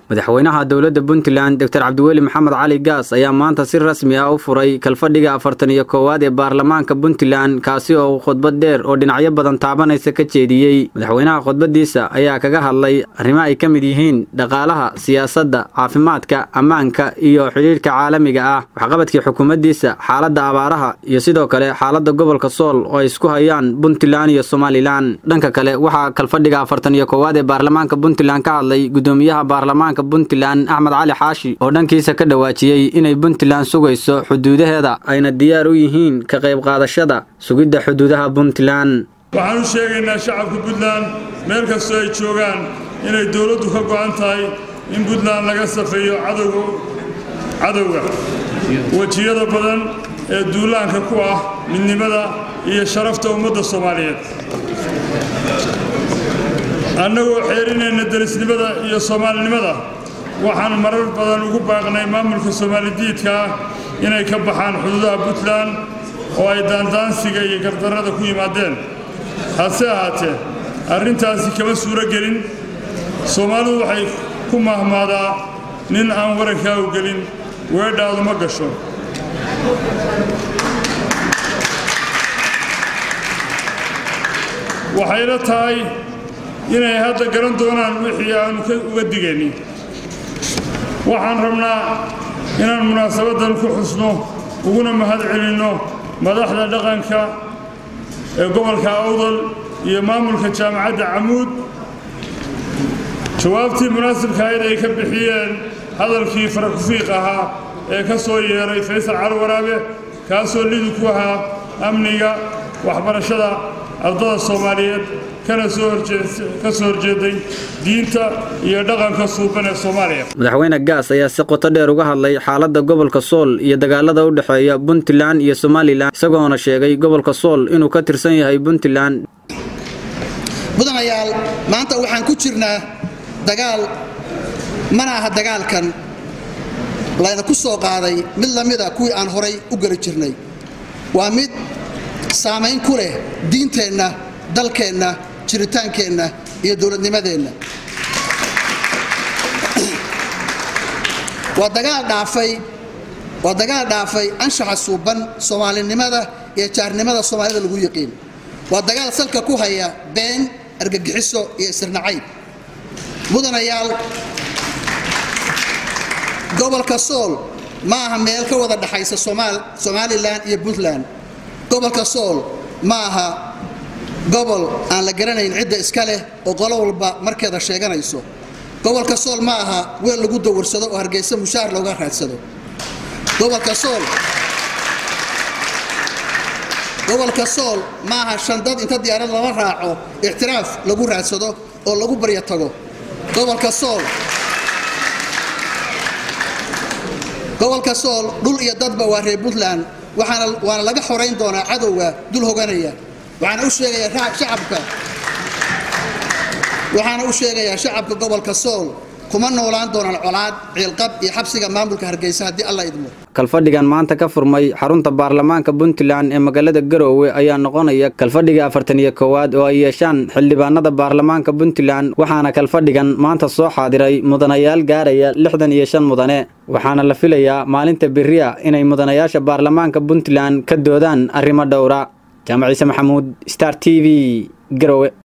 madaxweynaha dowladda Puntland Dr. Cabdiweli Maxamed Cali Gaas ayaa maanta si rasmi ah u furay kalfadhiga 41 ee baarlamaanka Puntland kaasi oo khudbad dheer oo dhinacyo badan taabanaysa ka jeediyay. Madaxweynaha khudbadiisa ayaa kaga hadlay arrimo ay kamid yihiin dhaqaalaha, siyaasadda, caafimaadka, ammaanka iyo xiriirka caalamiga ah, waxqabadkii xukuumaddiisa, xaaladda abaaraha iyo sidoo kale xaaladda gobolka Sool oo isku hayaan Puntland iyo Somaliland. Dhanka kale waxa kalfadhiga 41 ee baarlamaanka Puntland ka hadlay gudoomiyaha baarlamaanka Puntland Ahmed Cali Xaashi oo dhankiisa ka dhawaajiyay inay Puntland sugayso xuduudaheeda ayna diyaar u yihiin ka qayb qaadashada sugidda xuduudaha Puntland. waxaan u sheegaynaa shacabka Puntland meel kasta ay joogaan inay dawladdu ka go'an tahay in Puntland laga safeeyo cadawga wajiyada badan ee duulaanka ku ah midnimada iyo sharafta ummadda Soomaaliyeed. annagoo xeerinayna darisnimada iyo Soomaalinimada waxaan marar badan ugu baaqnay maamulka Soomaalidiidka inay ka baxaan xuduudaha Puntland oo ay daandaansiga iyo gardarrada ku yimaadeen. hase ahaatee arrintaasi kama suuro gelin. Soomaalidu waxay ku mahmaadaa nin aan warankaa u gelin weedhaadu ma gasho. waxayna tahay inay hadda garan doonaan wixii aanu uga digaynin. waxaan rabnaa inaan munaasabadan ku xusno uguna mahad celinno madaxda dhaqanka ee gobolka Awdal iyo maamulka jaamacadda Camuud jawaabtii munaasabka ay ka bixiyeen hadalkii farakufiiq ahaa ee ka soo yeeray Faysal Cali Waraabe kaasoo liddi ku ahaa amniga waxbarashada ardada Soomaaliyeed kana soo horjeeday diinta iyo dhaqanka suuban ee Soomaaliya. Madaxweyne Gaas ayaa si qoto dheer uga hadlay xaaladda gobolka Sool iyo dagaalada u dhaxeeya Puntland iyo Somaliland isagoona sheegay gobolka Sool inuu ka tirsan yahay Puntland. mudanayaal maanta waxaan ku jirnaa dagaal mana aha dagaalkan layna ku soo qaaday mid lamida kuwii aan horay u gali jirnay. waa mid saameyn ku leh diinteenna, dalkeenna, jiritaankeenna iyo dawladnimadeenna. waa dagaal dhaafay anshaxa suuban Soomaalinimada iyo jaarnimada Soomaalida lagu yaqiin. waa dagaal salka ku haya been, argagixiso iyo isirnacayb. mudanayaal gobolka Sool ma aha meel ka wada dhaxaysa Somaliland iyo Puntland. gobolka Sool ma aha gobol aan la garanayn cidda iska leh oo qolo walba markeeda sheeganayso. gobolka Sool ma aha weel lagu dawarsado oo Hargeysa mushaar looga raadsado. gobolka Sool ma aha shandad inta diyaarad lala raaco ixtiraaf lagu raadsado oo lagu baryo tago. gobolka Sool dhul iyo dadba waa reer Puntland waana laga xoreyn doonaa cadawga dul hoganaya. waxaan u sheegayaa shacabka gobolka Sool kuma noolaan doonaan colaad, ciilqab iyo xabsiga maamulka Hargeysa haddii Allah idmo. kalfadhigan maanta ka furmay xarunta baarlamaanka Puntland ee magaalada Garowe ayaa noqonaya kalfadhiga 41 oo ay yeeshaan xildhibaanada baarlamaanka Puntland waxaana kalfadhigan maanta soo xaadiray mudanayaal gaaraya 65 mudane waxaana la filayaa maalinta biriya inay mudanayaasha baarlamaanka Puntland ka doodaan arrimo dhowra. Jaamac Ciise Maxamuud, Star TV, Garowe.